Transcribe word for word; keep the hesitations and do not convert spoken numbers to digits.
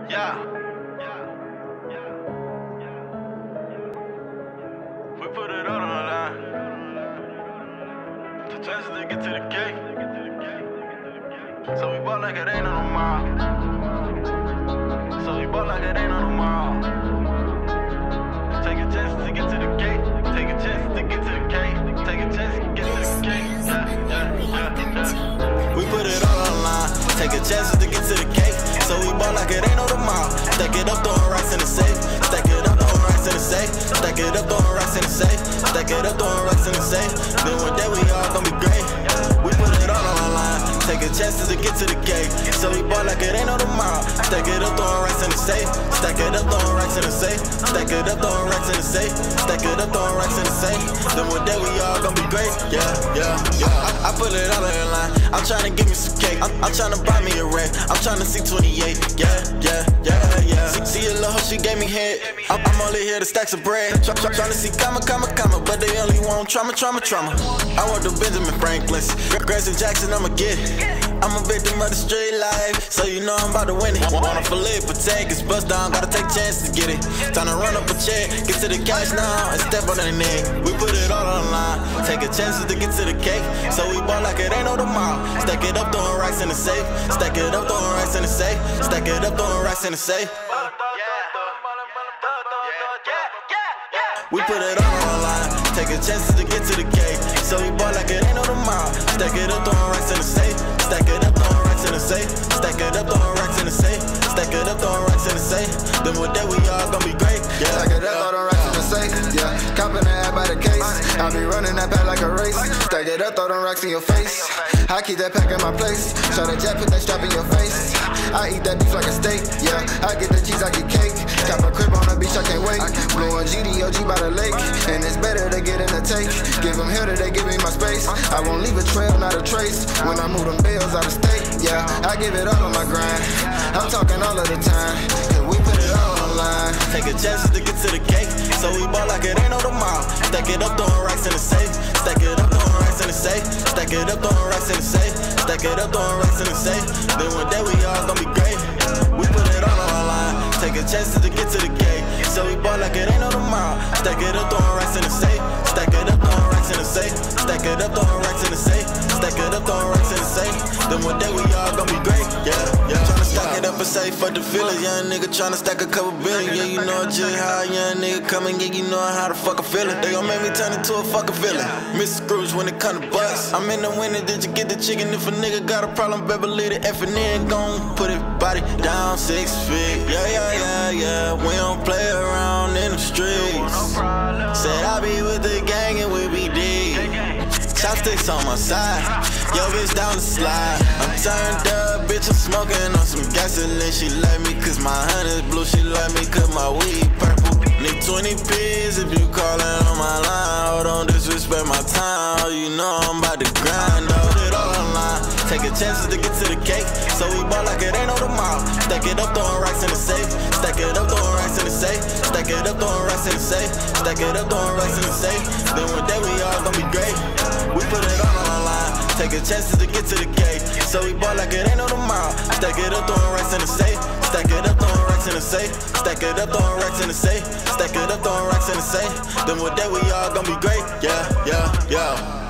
Yeah. We put it all on the line. The chances to get to the gate. So we ball like it ain't no tomorrow. So we ball like it ain't no tomorrow. Take a chance to get to the gate. Take a chance to get to the gate. Take a chance to get to the gate. Yeah, yeah, yeah, yeah. We put it all on the line. Take a chance to get to the gate. So we ball like it ain't no tomorrow. Stack it up, throwing racks in the safe. Stack it up, throwing racks in the safe. Stack it up, throwing racks in the safe. Stack it up, throwing racks in the safe. Then one day we all gon' be great. We put it all on the line. Taking chances to get to the gate. So we ball like it ain't no tomorrow. Stack it up, throwing racks in the safe. Stack it up, throwing racks in the safe. Stack it up, throwing racks in the safe. Stack it up, throwing racks in the safe. Then one day we all gon' be great. Yeah, yeah, yeah. I, I put it all on the line. I'm tryna give me some cake. I'm, I'm tryna buy me a ring. I'm tryna see twenty-eight. Yeah, yeah, yeah, yeah. See, see a little hoe, she gave me head. I'm, I'm only here to stack some bread. Try, try, tryna see comma, comma, comma, but they only want trauma, trauma, trauma. I want the Benjamin Franklins, Grants and Jackson, I'ma get it. I'm a victim of the street life, so you know I'm about to win it. Wanna fillet potatoes, bust down, gotta take chances to get it. Time to run up a check, get to the cash now, and step on the neck. We put it all on the line, taking chances to get to the cake. So we ball like it ain't no tomorrow. Stack it up, throwing racks in the safe. Stack it up, throwing racks in the safe. Stack it up, throwing racks in the safe. We put it all on the line, taking chances to get to the cake. So we ball like it ain't no tomorrow. Stack it up, throwing racks in the safe. Stack it up, throwing racks in the safe. Stack it up, throwing racks in the safe. Stack it up, throwing racks in the safe. Then one day we all gon' be great. Yeah. Stack it up, throwing racks in the safe. Yeah, copping the app by the case. I be running that pack like a race. Stack it up, throw them racks in your face. I keep that pack in my place. Show the jet, put that strap in your face. I eat that beef like a steak. Yeah, I get the cheese, I get cake. Got my crib on the beach, I can't wait. Blowing G D O G by the lake, and it's better to get in the take. Give them here that they give me my space. I won't leave a trail, not a trace. When I move them bills out of state, yeah, I give it all on my grind. I'm talking all of the time, cause we put it all on the line. Taking chances to get to the cake, so we ball like it ain't no tomorrow. Stack it up, throwing racks in the safe. Stack it up, throwing racks in the safe. Stack it up, throwing racks in the safe. Stack it up, throwing racks in the safe. Then one day we all gon' be great. We put it all on the line, taking chances to get to the gate. So we ball like it ain't no tomorrow. Stack it up, throwing racks in the safe. Stack it up, throwing racks in the safe. Stack it up, throwing racks in the safe. Stack it up, throwing racks in the safe. Then one day we all gon' be great. Yeah, yeah. Tryna stack it up and safe for the feelings. Young nigga tryna stack a couple billion. Yeah, you know just how a young nigga come and get, you know how the fuck I feelin'. They gon' make me turn into a fucking villain. Mister Scrooge when it come to bust. I'm in the winter, did you get the chicken? If a nigga got a problem, better leave the effing in. Gon' put it body down six feet. Yeah, yeah, yeah, yeah. We don't play around in the streets. Said I be with the gang and we be deep. Chopsticks on my side, yo bitch down the slide. I'm turned up, bitch, I'm smoking on some gasoline. She like me cause my honey's blue, she like me cause my weed purple. Need twenty P's if you callin' on my line. Oh, don't disrespect my time, oh, you know I'm about to grind. Oh, put it all online, taking chances to get to the cake. So we ball like it ain't no tomorrow. Stack it up, throwing racks in the safe. Stack it up, throwing racks in the safe. Stack it up, throwing racks in the safe. Stack it up, throwing racks in the safe. Then one day we all gon' be great. We put it all on the line, taking chances to get to the gate. So we ball like it ain't no tomorrow. Stack it up, throwing racks in the safe. Stack it up, throwing racks in the safe. Stack it up, throwing racks in the safe. Stack it up, throwing racks in the safe. Then one day we all gon' be great. Yeah, yeah, yeah.